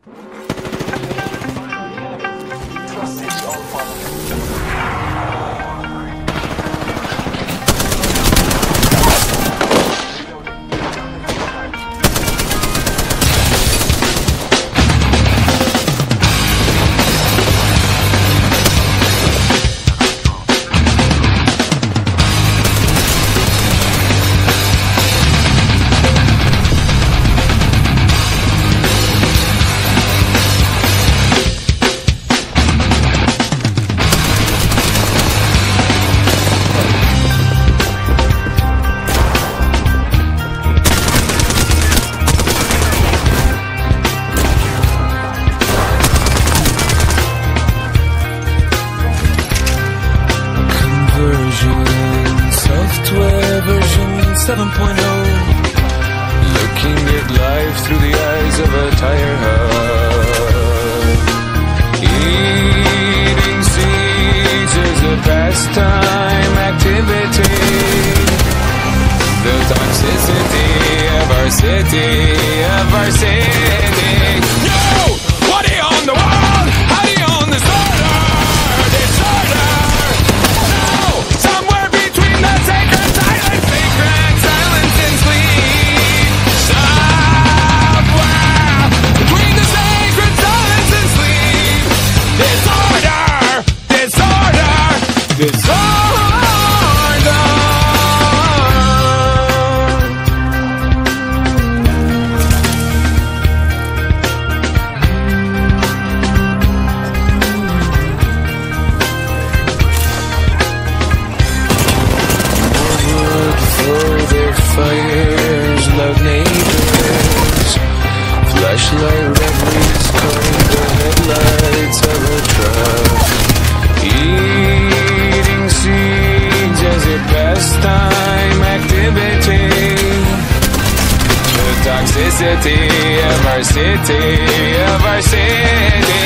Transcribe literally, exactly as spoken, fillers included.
seven point oh, looking at life through the eyes of a tire hub. Eating seeds is a pastime activity. The toxicity of our city, of our city. Yo! What do you own the world? How do you own disorder? Disorder! No! Somewhere between the sacred silence, sacred silence and sleep. Somewhere between the sacred silence and sleep. Disorder! Disorder! Disorder! Fires, loud neighbors, flashlight reveries calling the headlights of a truck. Eating seeds as a pastime activity. The toxicity of our city, of our city.